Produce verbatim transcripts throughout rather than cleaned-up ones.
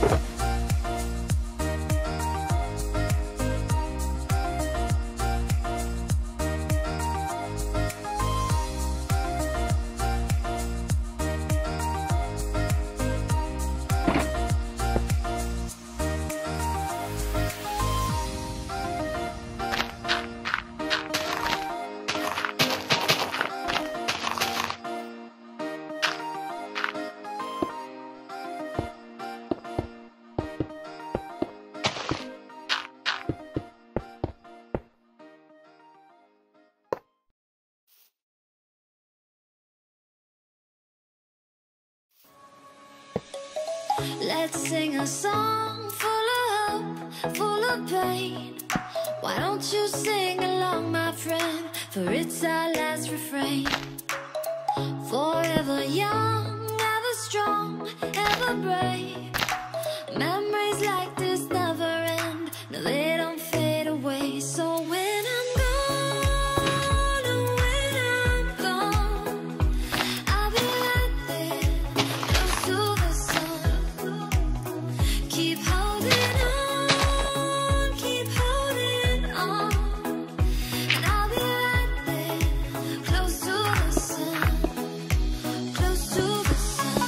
Let's sing a song full of hope, full of pain. Why don't you sing along, my friend, for it's our last refrain. Forever young, ever strong, ever brave. Memories like this never end, no, they don't fade away. So when I'm gone, oh, when I'm gone, I'll be right there, close to the sun. Keep holding on, keep holding on, and I'll be right there, close to the sun, close to the sun.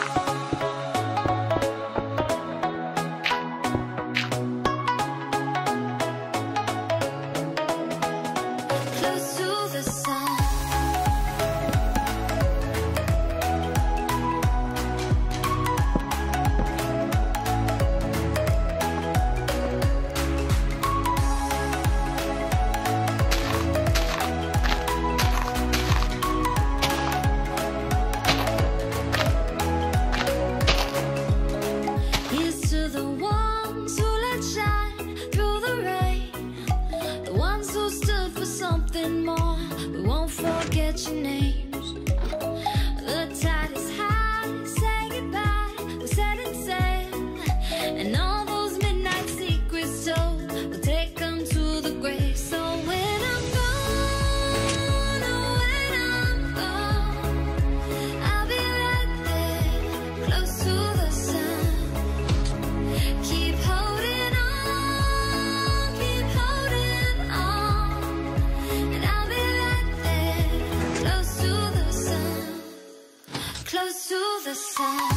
Close to the sun. Here's to the ones who let shine through the rain, the ones who stood for something more. We won't forget your names. The tide is high, say goodbye, we're setting sail, and all those midnight secrets told, we'll take them to the grave. So when I'm gone, oh, when I'm gone, I'll be right there, close to the sun. Keep holding on, keep holding on, and I'll be right there, close to the sun, close to the sun.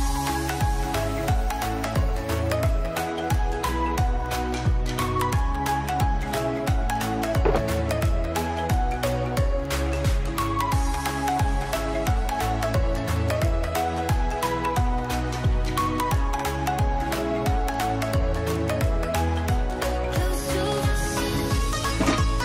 Close to the sun.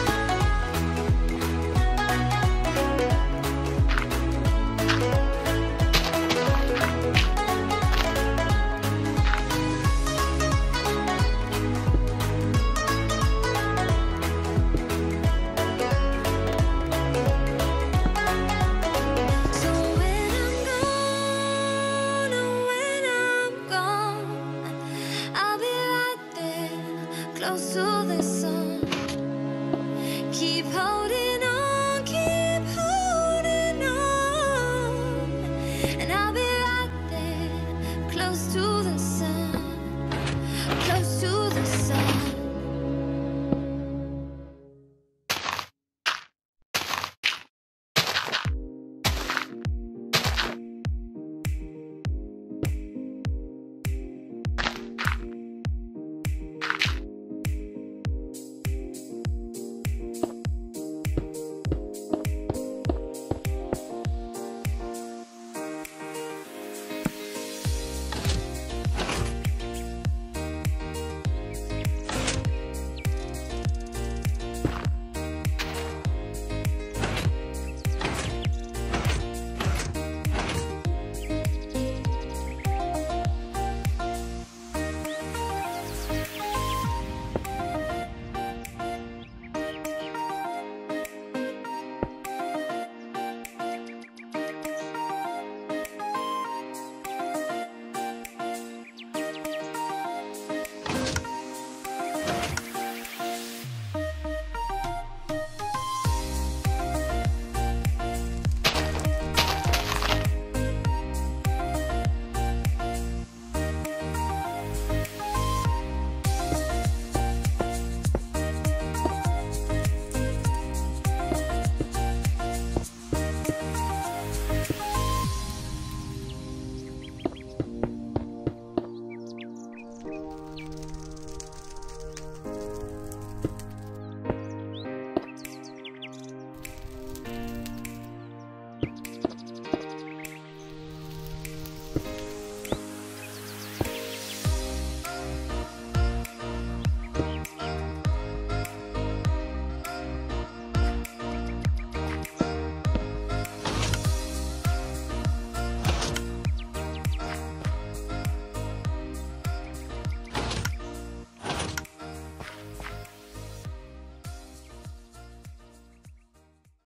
So when I'm gone, oh, when I'm gone, I'll be right there, close to